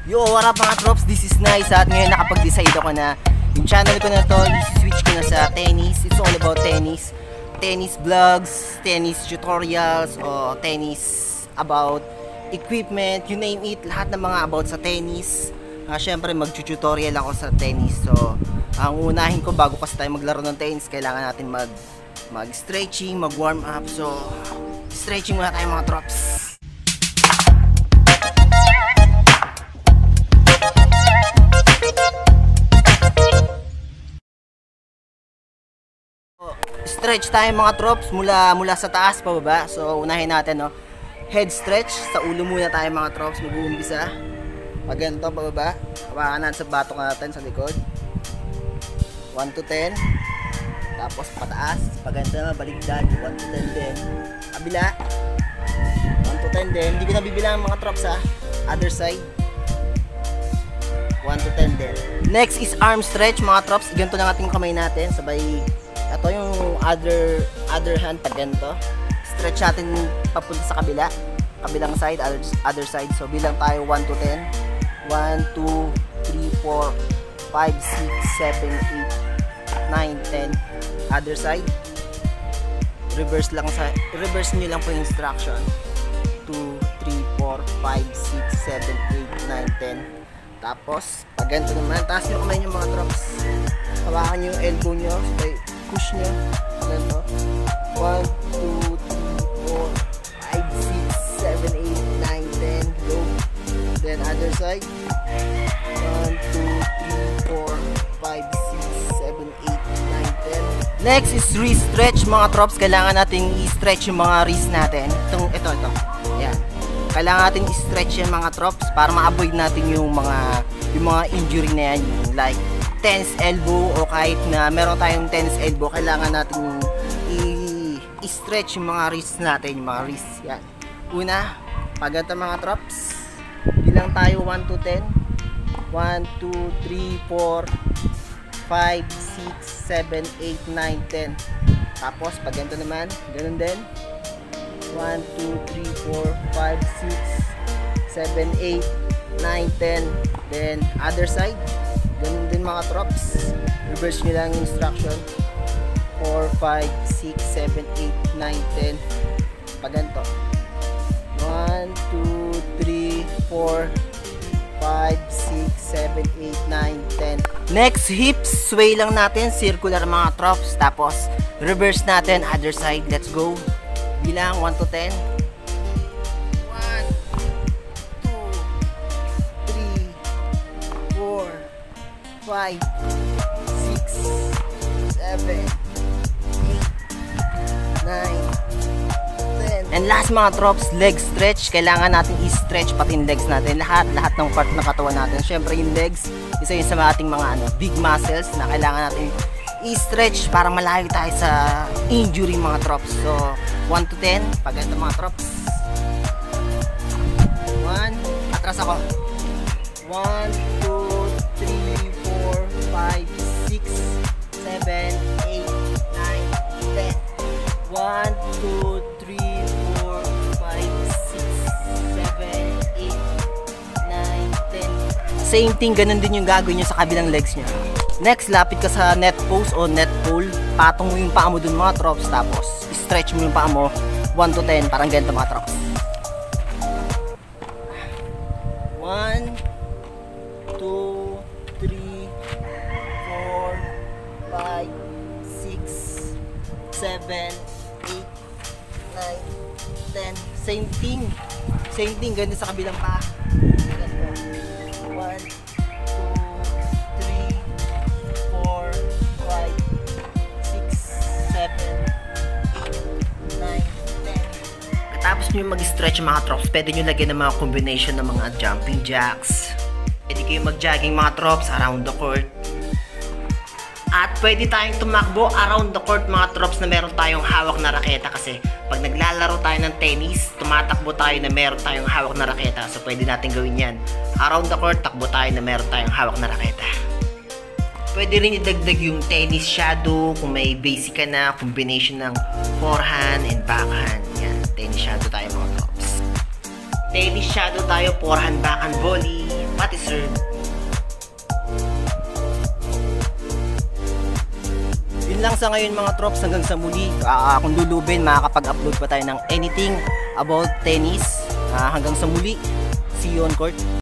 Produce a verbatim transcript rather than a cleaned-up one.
Yo, what up mga trops? This is Nice at ngayon nakapag-decide ako na yung channel ko na to, i-switch ko na sa tennis. It's all about tennis. Tennis vlogs, tennis tutorials, o tennis about equipment, you name it. Lahat ng mga about sa tennis. Uh, Siyempre mag-tutorial ako sa tennis. So, ang unahin ko bago kasi tayo maglaro ng tennis, kailangan natin mag mag-stretching, mag-warm up. So, stretching muna tayo mga trops. Stretch tayo mga trops mula mula sa taas pa baba. So unahin natin no. Head stretch sa ulo muna tayo mga trops, mag-uumpisa. Pag ganito pa baba, hawakan natin sa batok natin sa likod. one to ten. Tapos pataas, pag ganito baligtad, one to ten din. Kabila. one to ten din. Hindi ko na bibilang mga trops ha. Other side. one to ten din. Next is arm stretch mga trops. Ganito lang ating kamay natin, sabay. Ito yung other other hand pag ganito. Stretch natin papunta sa kabila. Kabilang side, other, other side. So bilang tayo one to ten. one, two, three, four, five, six, seven, eight, nine, ten. Other side. Reverse lang sa reverse niyo lang po yung instruction. two, three, four, five, six, seven, eight, nine, ten. Tapos pag ganito naman, taas nyo kamay nyo mga drops. Hawakan nyo yung elbow nyo. So, push nyo ganito. one, two, three, four, five, six, seven, eight, nine, ten. Go. Then other side. one, two, three, four, five, six, seven, eight, nine, ten. Next is wrist stretch mga trops. Kailangan natin i-stretch yung mga wrist natin. Itong, ito, ito. Ayan. Kailangan natin i-stretch yan mga trops para ma-avoid natin yung mga yung mga injury na yan. Yung like tense elbow o kahit na meron tayong tense elbow, kailangan natin i-stretch yung mga wrists natin, yung mga wrists. Yan. Una, pag ito mga drops, bilang tayo one to ten. one, two, three, four, five, six, seven, eight, nine, ten. Tapos, pag ito naman, ganun din. one, two, three, four, five, six, seven, eight, nine, ten. Then, other side. Ganun din mga trops. Reverse nyo lang yung instruction. four, five, six, seven, eight, nine, ten. Pag ganito. one, two, three, four, five, six, seven, eight, nine, ten. Next, hips. Sway lang natin. Circular mga trops. Tapos, reverse natin. Other side. Let's go. Bilang one to ten. five, six, seven, eight, nine, ten. And last mga trops, leg stretch. Kailangan natin i-stretch pati yung legs natin. Lahat, lahat ng part ng katawan natin. Syempre yung legs, isa yun sa ating mga ano, big muscles na kailangan natin i-stretch para malayo tayo sa injury mga trops. So, one to ten. Pag ito mga trops. one, atras ako. one, two, three, five, six, seven, eight, nine, ten. one, two, three, four, five, six, seven, eight, nine, ten. Same thing, ganun din yung gagawin nyo sa kabilang legs nyo. Next, lapit ka sa net post o net pole. Patong mo yung paa mo dun mga trops. Tapos, stretch mo yung paa mo one to ten. Parang ganito mga trops. one, two, three, five, six, seven, eight, nine, ten. Same thing. Same thing. Ganito sa kabilang pa. one, two, three, four, five, six, seven, eight, nine, ten. Katapos nyo mag-stretch mga trops, pwede nyo lagyan ng mga combination ng mga jumping jacks. Pwede kayo mag-jogging mga trops around the court. At pwede tayong tumakbo around the court mga trops na meron tayong hawak na raketa kasi pag naglalaro tayo ng tennis, tumatakbo tayo na meron tayong hawak na raketa. So pwede natin gawin yan. Around the court, takbo tayo na meron tayong hawak na raketa. Pwede rin idagdag yung tennis shadow kung may basic ka na combination ng forehand and backhand. Yan, tennis shadow tayo mga trops. Tennis shadow tayo, forehand, backhand, volley. pati serve. Yun lang sa ngayon mga trops, hanggang sa muli. Uh, kung lulubin, makakapag-upload pa tayo ng anything about tennis. Uh, hanggang sa muli, see you on court.